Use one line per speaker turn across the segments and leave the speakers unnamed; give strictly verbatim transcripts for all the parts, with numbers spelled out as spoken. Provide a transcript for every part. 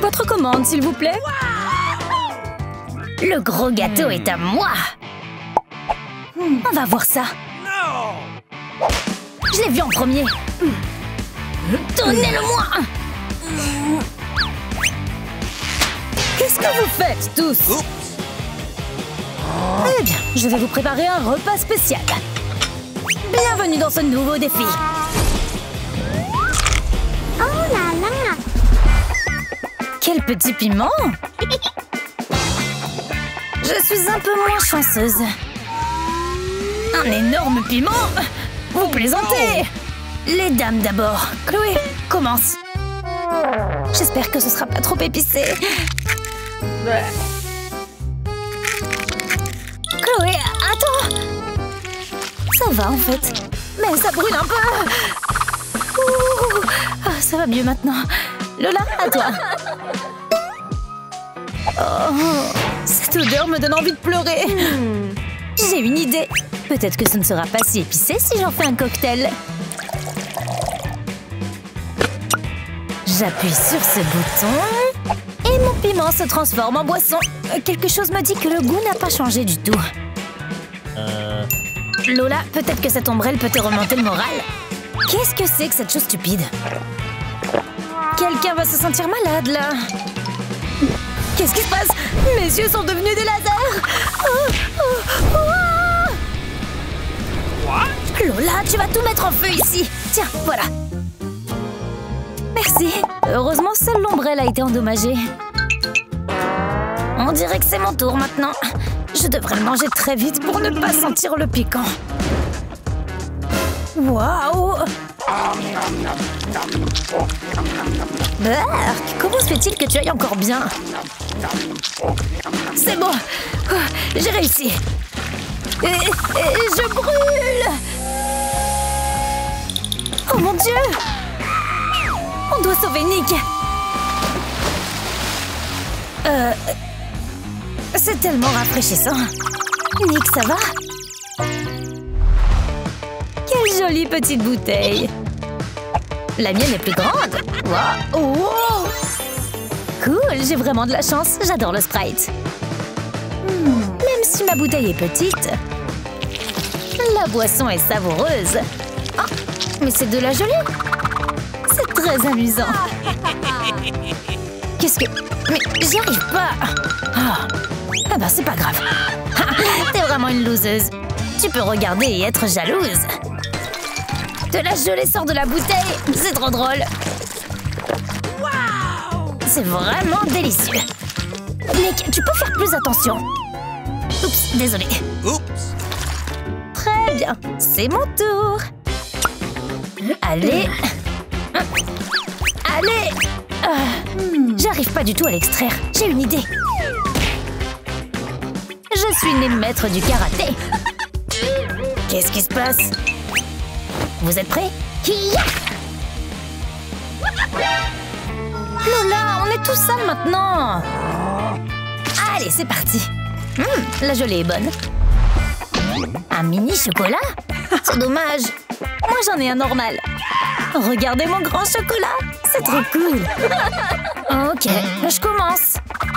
Votre commande, s'il vous plaît.
Le gros gâteau est à moi. On va voir ça. Je l'ai vu en premier. Donnez-le-moi.
Qu'est-ce que vous faites, tous? Eh bien, je vais vous préparer un repas spécial. Bienvenue dans ce nouveau défi.
Oh là là!
Quel petit piment! Je suis un peu moins chanceuse. Un énorme piment! Vous plaisantez! Les dames d'abord. Chloé, commence. J'espère que ce sera pas trop épicé. Chloé, attends! Ça va en fait. Mais ça brûle un peu! Ouh, ah, ça va mieux maintenant. Lola, à toi. Oh, cette odeur me donne envie de pleurer. Hmm. J'ai une idée. Peut-être que ce ne sera pas si épicé si j'en fais un cocktail. J'appuie sur ce bouton et mon piment se transforme en boisson. Quelque chose me dit que le goût n'a pas changé du tout. Euh... Lola, peut-être que cette ombrelle peut te remonter le moral. Qu'est-ce que c'est que cette chose stupide? Quelqu'un va se sentir malade, là. Qu'est-ce qui se passe? Mes yeux sont devenus des lasers. Oh, oh, oh. Lola, tu vas tout mettre en feu ici. Tiens, voilà. Merci. Heureusement, seule l'ombrelle a été endommagée. On dirait que c'est mon tour maintenant. Je devrais le manger très vite pour ne pas sentir le piquant. Waouh! Bark, comment se fait-il que tu ailles encore bien? C'est bon! Oh, j'ai réussi! Et, et je brûle! Oh mon Dieu! On doit sauver Nick! Euh... C'est tellement rafraîchissant! Nick, ça va? Quelle jolie petite bouteille! La mienne est plus grande! Wow. Wow. Cool, j'ai vraiment de la chance, j'adore le Sprite! Hmm. Même si ma bouteille est petite, la boisson est savoureuse! Oh, mais c'est de la gelée! C'est très amusant! Qu'est-ce que... Mais j'y arrive pas! Oh. Ah ben c'est pas grave! T'es vraiment une loseuse! Tu peux regarder et être jalouse! De la gelée sort de la bouteille! C'est trop drôle! C'est vraiment délicieux! Nick, tu peux faire plus attention! Oups, désolé! Oups! Très bien! C'est mon tour! Allez! Allez! euh, J'arrive pas du tout à l'extraire! J'ai une idée! Je suis née maître du karaté! Qu'est-ce qui se passe? Vous êtes prêts? Hi-ya! Lola, on est tous sales maintenant! Allez, c'est parti! Hum, la gelée est bonne. Un mini chocolat? C'est dommage! Moi, j'en ai un normal. Regardez mon grand chocolat! C'est trop cool! Ok, je commence.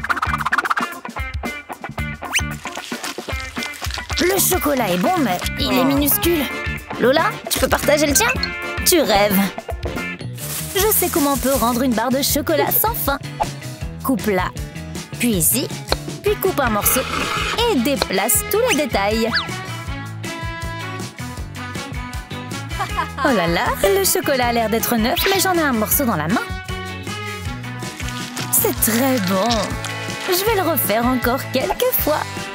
Le chocolat est bon, mais il est minuscule. Lola, tu peux partager le tien? Tu rêves. Je sais comment on peut rendre une barre de chocolat sans fin. Coupe-la, puis ici, puis coupe un morceau et déplace tous les détails. Oh là là, le chocolat a l'air d'être neuf, mais j'en ai un morceau dans la main. C'est très bon. Je vais le refaire encore quelques fois.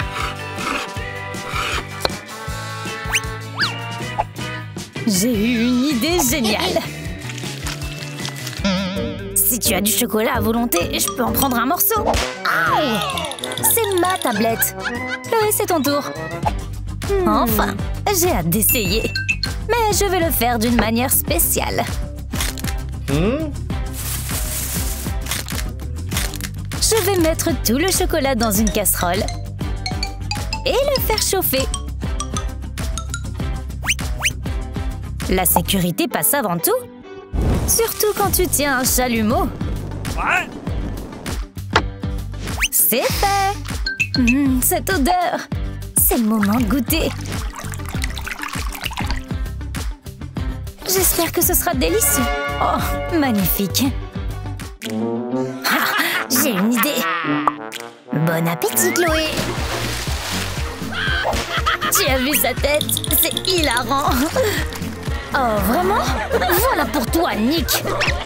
J'ai eu une idée géniale. Si tu as du chocolat à volonté, je peux en prendre un morceau. Aouh! C'est ma tablette. Chloé, c'est ton tour. Enfin, j'ai hâte d'essayer. Mais je vais le faire d'une manière spéciale. Hmm? Je vais mettre tout le chocolat dans une casserole et le faire chauffer. La sécurité passe avant tout. Surtout quand tu tiens un chalumeau. C'est fait. Mmh, cette odeur. C'est le moment de goûter. J'espère que ce sera délicieux. Oh, magnifique.
Ah, j'ai une idée. Bon appétit, Chloé.
Tu as vu sa tête? C'est hilarant. Oh, vraiment?
Voilà pour toi, Nick.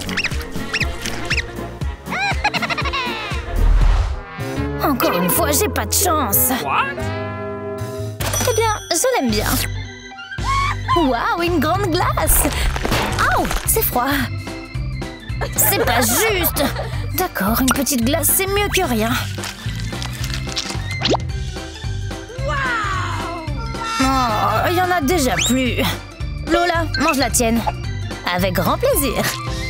Encore une fois, j'ai pas de chance. Eh bien, je l'aime bien. Waouh, une grande glace. Oh, c'est froid.
C'est pas juste.
D'accord, une petite glace, c'est mieux que rien. Oh, il y en a déjà plus. Lola, mange la tienne. Avec grand plaisir.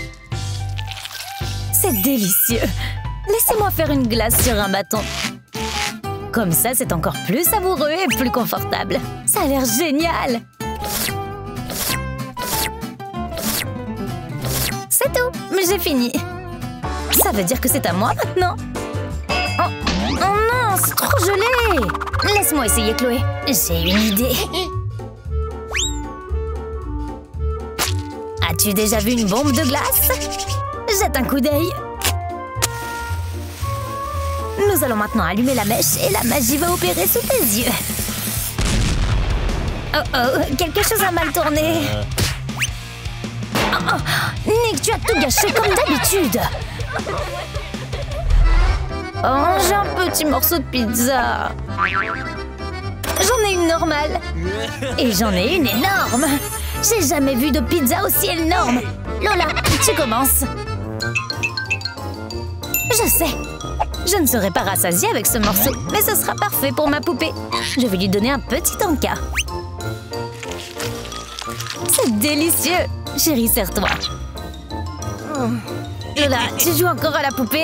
C'est délicieux. Laissez-moi faire une glace sur un bâton. Comme ça, c'est encore plus savoureux et plus confortable. Ça a l'air génial. C'est tout, mais j'ai fini. Ça veut dire que c'est à moi maintenant. Oh, oh non, c'est trop gelé. Laisse-moi essayer, Chloé.
J'ai une idée.
As-tu déjà vu une bombe de glace? Jette un coup d'œil. Nous allons maintenant allumer la mèche et la magie va opérer sous tes yeux. Oh oh, quelque chose a mal tourné. Oh, oh, Nick, tu as tout gâché comme d'habitude. Oh, j'ai un petit morceau de pizza. J'en ai une normale. Et j'en ai une énorme. J'ai jamais vu de pizza aussi énorme. Lola, tu commences. Je sais. Je ne serai pas rassasiée avec ce morceau, mais ce sera parfait pour ma poupée. Je vais lui donner un petit encas. C'est délicieux. Chérie, serre-toi. Lola, tu joues encore à la poupée?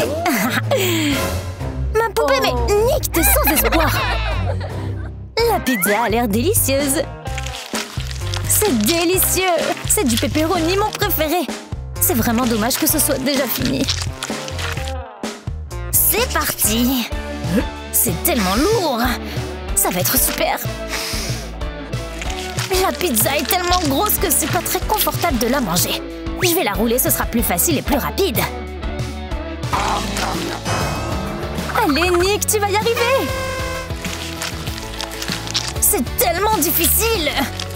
Ma poupée, mais Nick, t'es sans espoir. La pizza a l'air délicieuse. C'est délicieux. C'est du pepperoni, mon préféré. C'est vraiment dommage que ce soit déjà fini. C'est parti. C'est tellement lourd. Ça va être super. La pizza est tellement grosse que c'est pas très confortable de la manger. Je vais la rouler, ce sera plus facile et plus rapide. Allez, Nick, tu vas y arriver. C'est tellement difficile.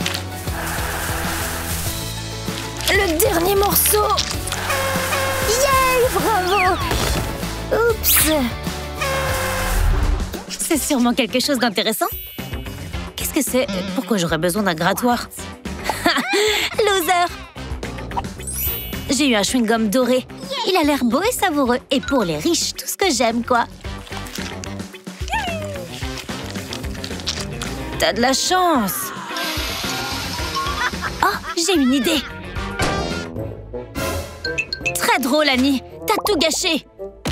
Le dernier morceau. Yay, bravo. Oups. C'est sûrement quelque chose d'intéressant. Qu'est-ce que c'est? Pourquoi j'aurais besoin d'un grattoir? Loser. J'ai eu un chewing-gum doré. Il a l'air beau et savoureux. Et pour les riches, tout ce que j'aime, quoi. T'as de la chance. Oh, j'ai une idée. Très drôle, Annie. T'as tout gâché.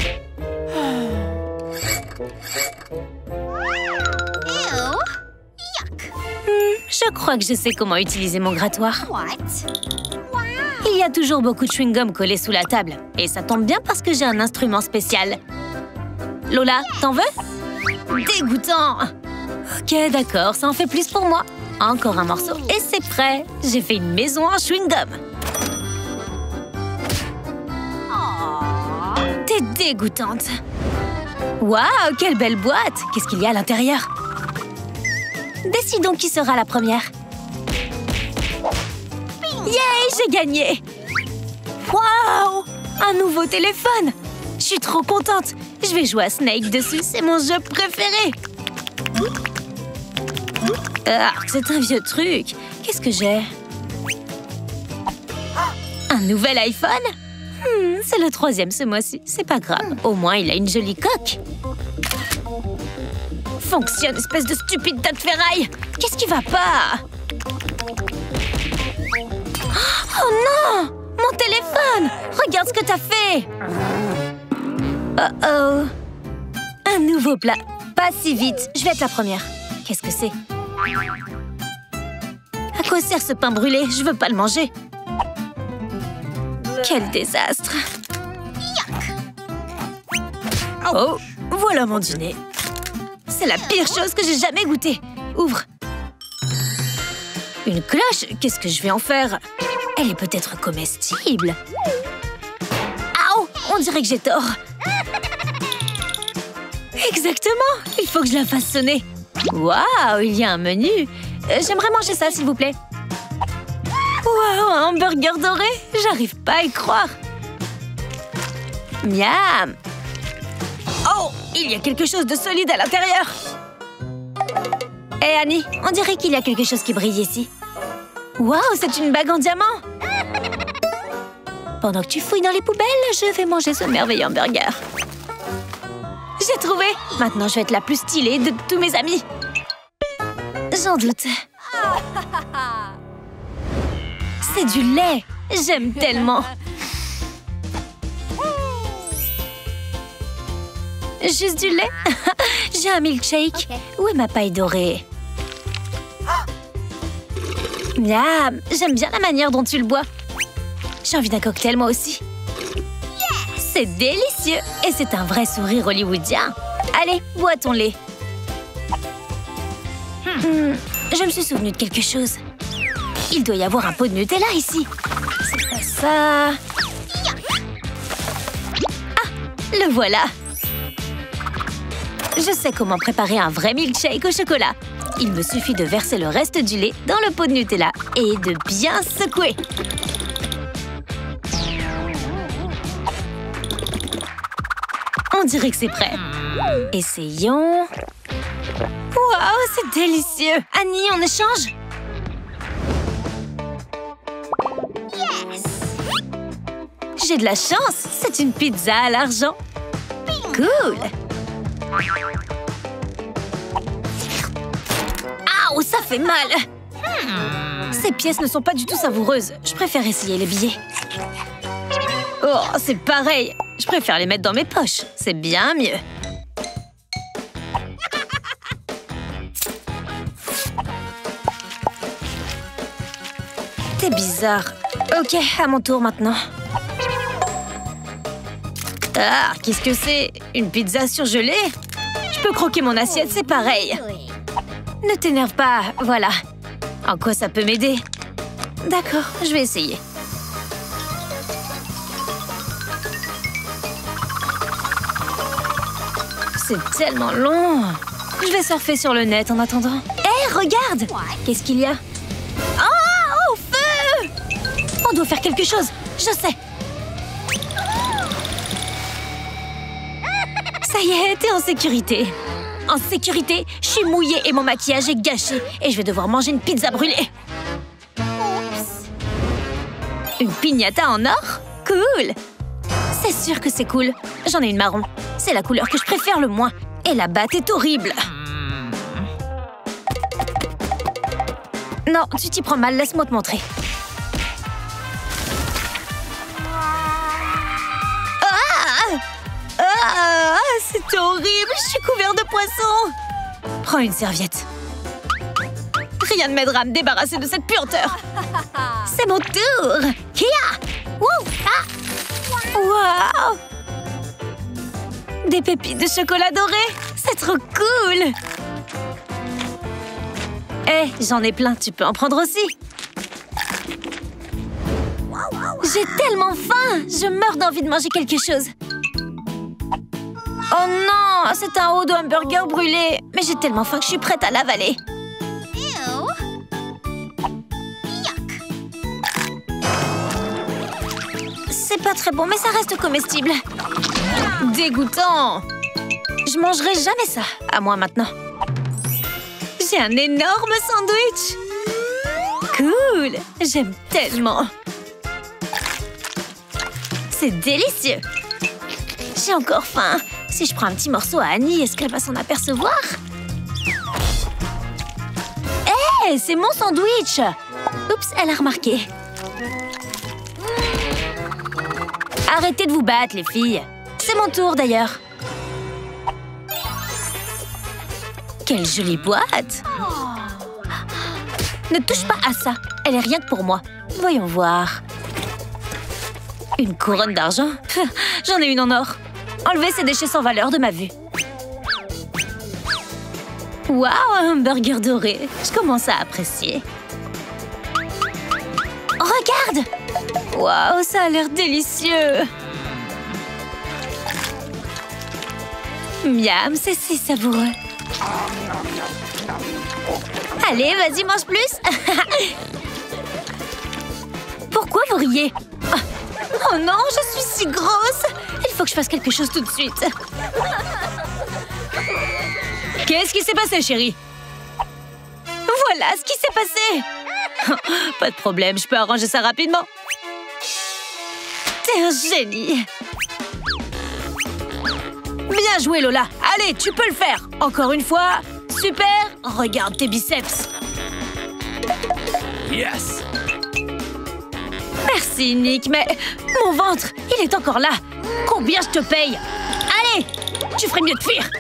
Hmm, je crois que je sais comment utiliser mon grattoir. Il y a toujours beaucoup de chewing-gum collés sous la table. Et ça tombe bien parce que j'ai un instrument spécial. Lola, t'en veux? Dégoûtant. Ok, d'accord, ça en fait plus pour moi. Encore un morceau et c'est prêt. J'ai fait une maison en chewing-gum. T'es dégoûtante. Waouh, quelle belle boîte! Qu'est-ce qu'il y a à l'intérieur? Décidons qui sera la première. Yay, j'ai gagné! Waouh! Un nouveau téléphone! Je suis trop contente! Je vais jouer à Snake dessus, c'est mon jeu préféré! Ah, c'est un vieux truc! Qu'est-ce que j'ai? Un nouvel iPhone? Hmm, c'est le troisième ce mois-ci, c'est pas grave. Au moins, il a une jolie coque. Fonctionne, espèce de stupide tas de ferraille! Qu'est-ce qui va pas? Oh non! Mon téléphone! Regarde ce que t'as fait! Oh oh! Un nouveau plat. Pas si vite, je vais être la première. Qu'est-ce que c'est? À quoi sert ce pain brûlé? Je veux pas le manger. Quel désastre! Oh, Voilà mon dîner. C'est la pire chose que j'ai jamais goûtée. Ouvre. Une cloche? Qu'est-ce que je vais en faire? Elle est peut-être comestible. Aouh! On dirait que j'ai tort. Exactement! Il faut que je la fasse sonner. Waouh! Il y a un menu. Euh, J'aimerais manger ça, s'il vous plaît. Waouh! Un hamburger doré? J'arrive pas à y croire. Miam! Oh! Il y a quelque chose de solide à l'intérieur. Hé, hey, Annie, on dirait qu'il y a quelque chose qui brille ici. Waouh, c'est une bague en diamant! Pendant que tu fouilles dans les poubelles, je vais manger ce merveilleux hamburger. J'ai trouvé! Maintenant, je vais être la plus stylée de tous mes amis. J'en doute. C'est du lait! J'aime tellement! Juste du lait? J'ai un milkshake. Okay. Où est ma paille dorée? Miam! J'aime bien la manière dont tu le bois. J'ai envie d'un cocktail, moi aussi. Yes! C'est délicieux! Et c'est un vrai sourire hollywoodien. Allez, bois ton lait. Hmm. Hmm, je me suis souvenu de quelque chose. Il doit y avoir un pot de Nutella ici. C'est pas ça... Ah! Le voilà! Je sais comment préparer un vrai milkshake au chocolat. Il me suffit de verser le reste du lait dans le pot de Nutella et de bien secouer. On dirait que c'est prêt. Essayons. Waouh, c'est délicieux! Annie, on échange? Yes! J'ai de la chance! C'est une pizza à l'argent. Cool! Ouh, ça fait mal! Hmm. Ces pièces ne sont pas du tout savoureuses. Je préfère essayer les billets. Oh, c'est pareil. Je préfère les mettre dans mes poches. C'est bien mieux. T'es bizarre. Ok, à mon tour maintenant. Ah, qu'est-ce que c'est? Une pizza surgelée? Je peux croquer mon assiette, c'est pareil. Ne t'énerve pas, voilà. En quoi ça peut m'aider? D'accord, je vais essayer. C'est tellement long. Je vais surfer sur le net en attendant. Hé, hey, regarde! Qu'est-ce qu'il y a? Oh, au feu! On doit faire quelque chose, je sais. Ça y est, t'es en sécurité. En sécurité, je suis mouillée et mon maquillage est gâché. Et je vais devoir manger une pizza brûlée. Oups. Une piñata en or? Cool! C'est sûr que c'est cool. J'en ai une marron. C'est la couleur que je préfère le moins. Et la batte est horrible. Non, tu t'y prends mal. Laisse-moi te montrer. Ah, c'est horrible, je suis couvert de poissons. Prends une serviette. Rien ne m'aidera à me débarrasser de cette puanteur. C'est mon tour. Kia! Wouh! Ah! Waouh! Des pépites de chocolat doré. C'est trop cool. Hé, hey, j'en ai plein, tu peux en prendre aussi. J'ai tellement faim. Je meurs d'envie de manger quelque chose. Oh non, c'est un haut de hamburger brûlé. Mais j'ai tellement faim que je suis prête à l'avaler. C'est pas très bon, mais ça reste comestible. Dégoûtant. Je mangerai jamais ça, à moi maintenant. J'ai un énorme sandwich. Cool, j'aime tellement. C'est délicieux. J'ai encore faim. Si je prends un petit morceau à Annie, est-ce qu'elle va s'en apercevoir? Hé, hey, c'est mon sandwich! Oups, elle a remarqué. Arrêtez de vous battre, les filles. C'est mon tour, d'ailleurs. Quelle jolie boîte! Ne touche pas à ça. Elle est rien que pour moi. Voyons voir. Une couronne d'argent? J'en ai une en or. Enlevez ces déchets sans valeur de ma vue. Waouh, un burger doré. Je commence à apprécier. Regarde! Waouh, ça a l'air délicieux. Miam, c'est si savoureux. Allez, vas-y, mange plus. Pourquoi vous riez? Oh non, je suis si grosse. Il faut que je fasse quelque chose tout de suite. Qu'est-ce qui s'est passé, chérie? Voilà ce qui s'est passé. Pas de problème, je peux arranger ça rapidement. T'es un génie. Bien joué, Lola. Allez, tu peux le faire. Encore une fois. Super. Regarde tes biceps.
Yes.
Merci, Nick, mais mon ventre, il est encore là. Combien je te paye? Allez, tu ferais mieux de fuir.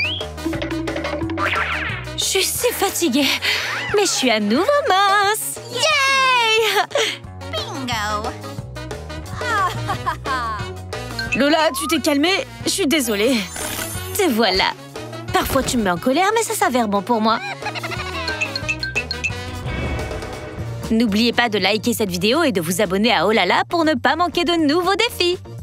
Je suis si fatiguée, mais je suis à nouveau mince. Yay!
Bingo!
Lola, tu t'es calmée? Je suis désolée. Te voilà. Parfois, tu me mets en colère, mais ça s'avère bon pour moi. N'oubliez pas de liker cette vidéo et de vous abonner à Oh là là pour ne pas manquer de nouveaux défis.